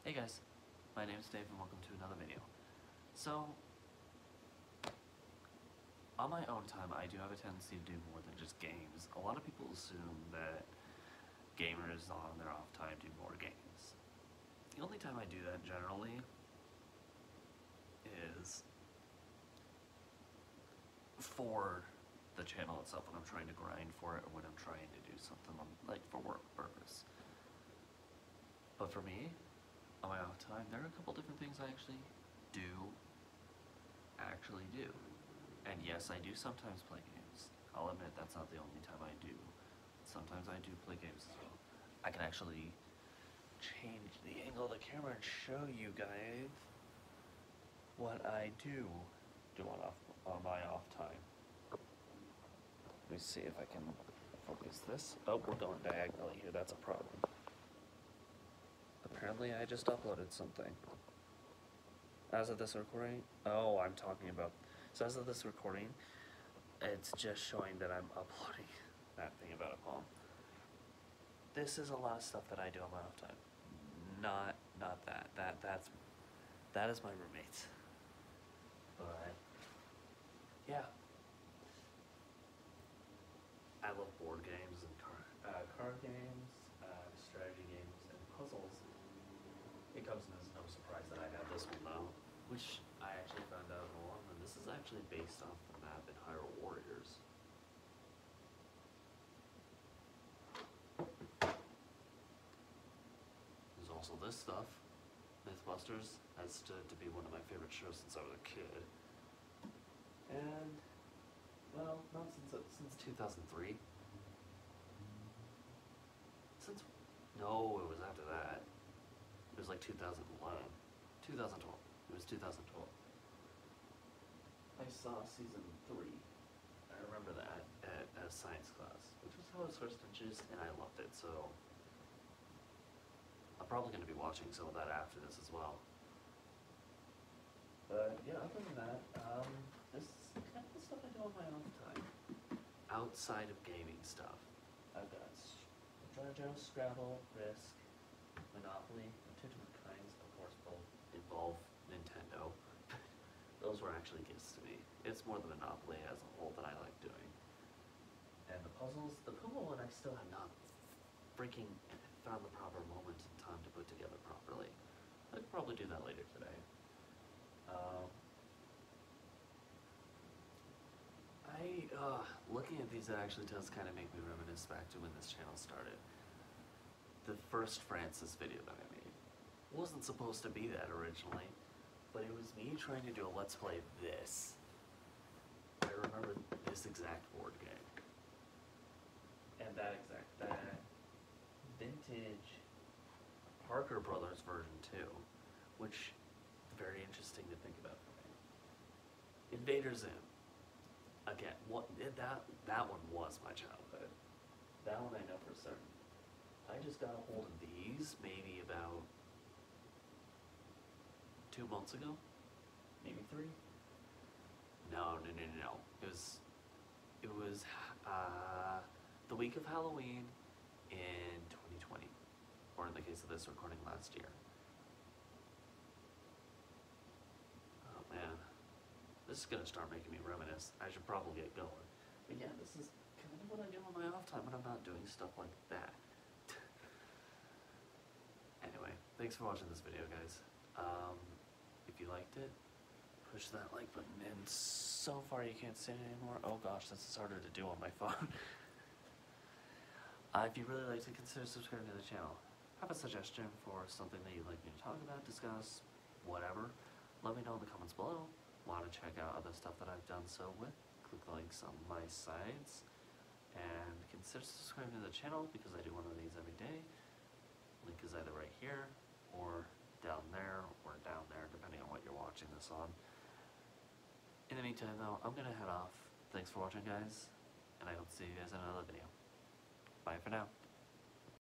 Hey guys, my name is Dave and welcome to another video. So, on my own time I do have a tendency to do more than just games. A lot of people assume that gamers on their off time do more games. The only time I do that generally is for the channel itself, when I'm trying to grind for it or when I'm trying to do something like for work purpose. But for me, on my off time, there are a couple different things I actually do. And yes, I do sometimes play games. I'll admit that's not the only time I do. Sometimes I do play games as well. I can actually change the angle of the camera and show you guys what I do on my off time. Let me see if I can focus this. Oh, we're going diagonally here, that's a problem. Apparently I just uploaded something. As of this recording, oh, I'm talking about, so as of this recording, it's just showing that I'm uploading that thing about a poem. This is a lot of stuff that I do on my off time. Not that. That is my roommate's. But, yeah. I love board games and card games, strategy games, and puzzles. It comes as no surprise that I have this one though, which I actually found out along, and this is actually based off the map in Hyrule Warriors. There's also this stuff. Mythbusters has stood to be one of my favorite shows since I was a kid. And, well, not since 2003. No, it was after that. It was like 2011. 2012. It was 2012. I saw season 3. I remember that at a science class, which was how I was first introduced, and I loved it, so I'm probably going to be watching some of that after this as well. But yeah, other than that, this is kind of the stuff I do on my own time. Outside of gaming stuff, I've got JoJo, Scrabble, Risk, Monopoly, and two different kinds, of course, both involve Nintendo. Those were actually gifts to me. It's more the Monopoly as a whole that I like doing. And the puzzles, the Puma one I still have not freaking found the proper moment in time to put together properly. I could probably do that later today. Looking at these, it actually does kind of make me reminisce back to when this channel started. The first Francis video that I made wasn't supposed to be that originally, but it was me trying to do a Let's Play of this. I remember this exact board game. And that vintage Parker Brothers version too, which is very interesting to think about for me. Invader Zim. Again, that one was my childhood. That one I know for certain. I just got a hold of these maybe about 2 months ago, maybe 3. No. It was the week of Halloween in 2020, or in the case of this recording, last year. Oh man, this is gonna start making me reminisce. I should probably get going. But yeah, this is kind of what I do on my off time when I'm not doing stuff like that. Anyway, thanks for watching this video, guys. If you liked it, push that like button, and so far you can't see it anymore. Oh gosh, this is harder to do on my phone. If you really like to consider subscribing to the channel, have a suggestion for something that you'd like me to talk about, discuss, whatever, let me know in the comments below. Want to check out other stuff that I've done so with, click the links on my sides, and consider subscribing to the channel because I do one of these every day. Link is either right here, or down there, depending on what you're watching this on. In the meantime though, I'm gonna head off. Thanks for watching, guys, and I hope to see you guys in another video. Bye for now.